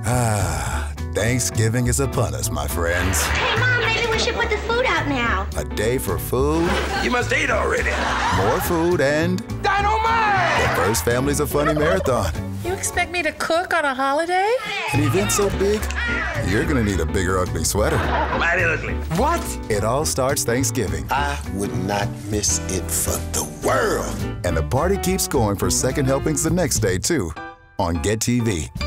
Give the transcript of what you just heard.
Thanksgiving is upon us, my friends. Hey, Mom, maybe we should put the food out now. A day for food. You must eat already. More food and... Dynamite! The First Family's a Funny Marathon. You expect me to cook on a holiday? An event so big, you're gonna need a bigger ugly sweater. Mighty ugly. What? It all starts Thanksgiving. I would not miss it for the world. And the party keeps going for second helpings the next day, too, on getTV.